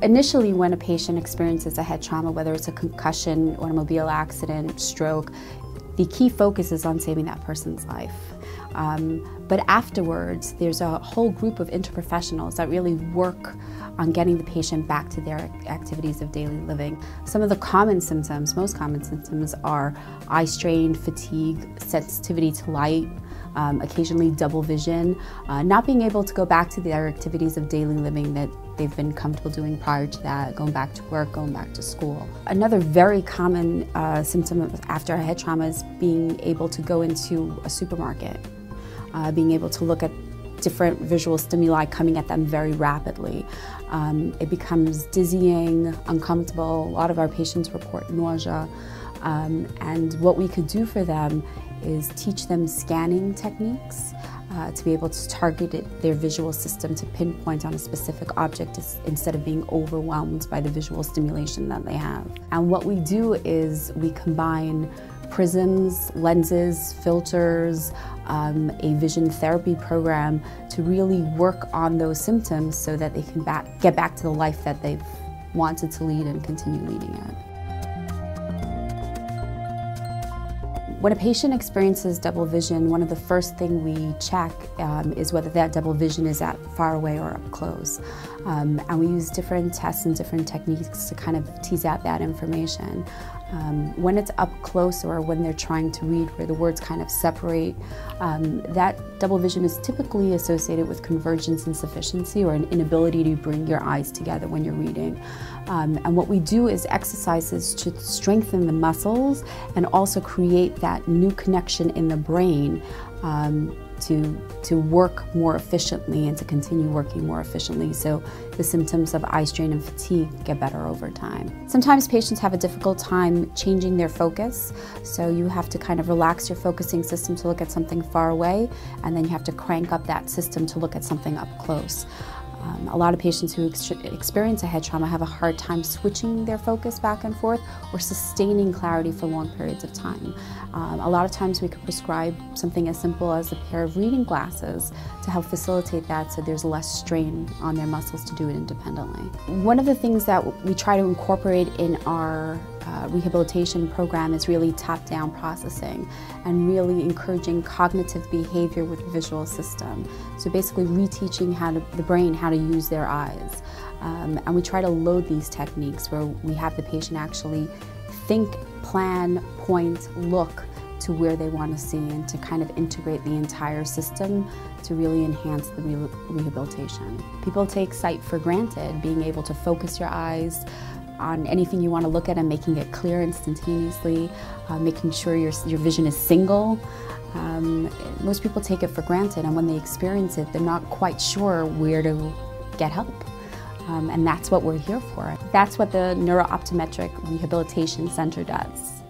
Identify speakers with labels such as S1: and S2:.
S1: Initially, when a patient experiences a head trauma, whether it's a concussion, automobile accident, stroke, the key focus is on saving that person's life. But afterwards, there's a whole group of interprofessionals that really work on getting the patient back to their activities of daily living. Some of the common symptoms, most common symptoms, are eye strain, fatigue, sensitivity to light, occasionally double vision, not being able to go back to their activities of daily living that they've been comfortable doing prior to that, going back to work, going back to school. Another very common symptom after a head trauma is being able to go into a supermarket, being able to look at different visual stimuli coming at them very rapidly. It becomes dizzying, uncomfortable. A lot of our patients report nausea. And what we could do for them is teach them scanning techniques to be able to target their visual system to pinpoint on a specific object instead of being overwhelmed by the visual stimulation that they have. And what we do is we combine prisms, lenses, filters, a vision therapy program to really work on those symptoms so that they can get back to the life that they've wanted to lead and continue leading it. When a patient experiences double vision, one of the first things we check is whether that double vision is at far away or up close. And we use different tests and different techniques to kind of tease out that information. When it's up close or when they're trying to read where the words kind of separate, that double vision is typically associated with convergence insufficiency or an inability to bring your eyes together when you're reading. And what we do is exercises to strengthen the muscles and also create that new connection in the brain to work more efficiently and to continue working more efficiently, so the symptoms of eye strain and fatigue get better over time. Sometimes patients have a difficult time changing their focus, so you have to kind of relax your focusing system to look at something far away, and then you have to crank up that system to look at something up close. A lot of patients who experience a head trauma have a hard time switching their focus back and forth or sustaining clarity for long periods of time. A lot of times we could prescribe something as simple as a pair of reading glasses to help facilitate that so there's less strain on their muscles to do it independently. One of the things that we try to incorporate in our rehabilitation program is really top-down processing and really encouraging cognitive behavior with the visual system. So basically reteaching the brain how to use their eyes. And we try to load these techniques where we have the patient actually think, plan, point, look to where they want to see and to kind of integrate the entire system to really enhance the rehabilitation. People take sight for granted, being able to focus your eyes on anything you want to look at and making it clear instantaneously, making sure your vision is single. Most people take it for granted, and when they experience it, they're not quite sure where to get help. And that's what we're here for. That's what the Neuro-Optometric Rehabilitation Center does.